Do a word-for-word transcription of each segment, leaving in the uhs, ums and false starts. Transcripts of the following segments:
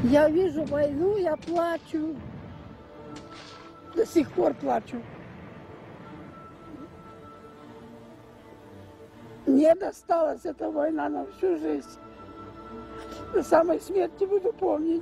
Я вижу войну, я плачу. До сих пор плачу. Мне досталась эта война на всю жизнь. До самой смерти буду помнить.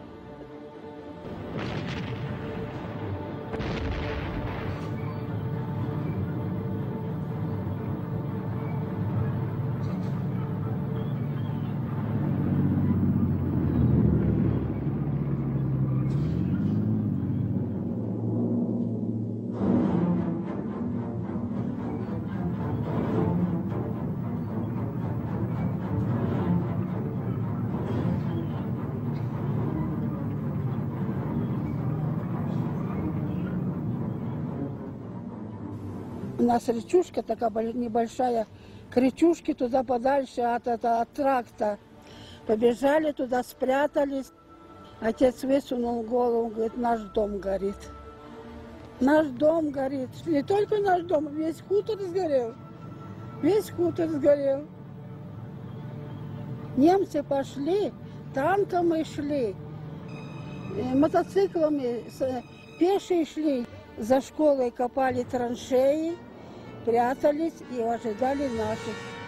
У нас речушка такая небольшая, к речушке туда подальше от, от, от тракта. Побежали туда, спрятались. Отец высунул голову, говорит, наш дом горит. Наш дом горит. Не только наш дом, весь хутор сгорел. Весь хутор сгорел. Немцы пошли, танками шли, мотоциклами, пешие шли. За школой копали траншеи, прятались и ожидали наших.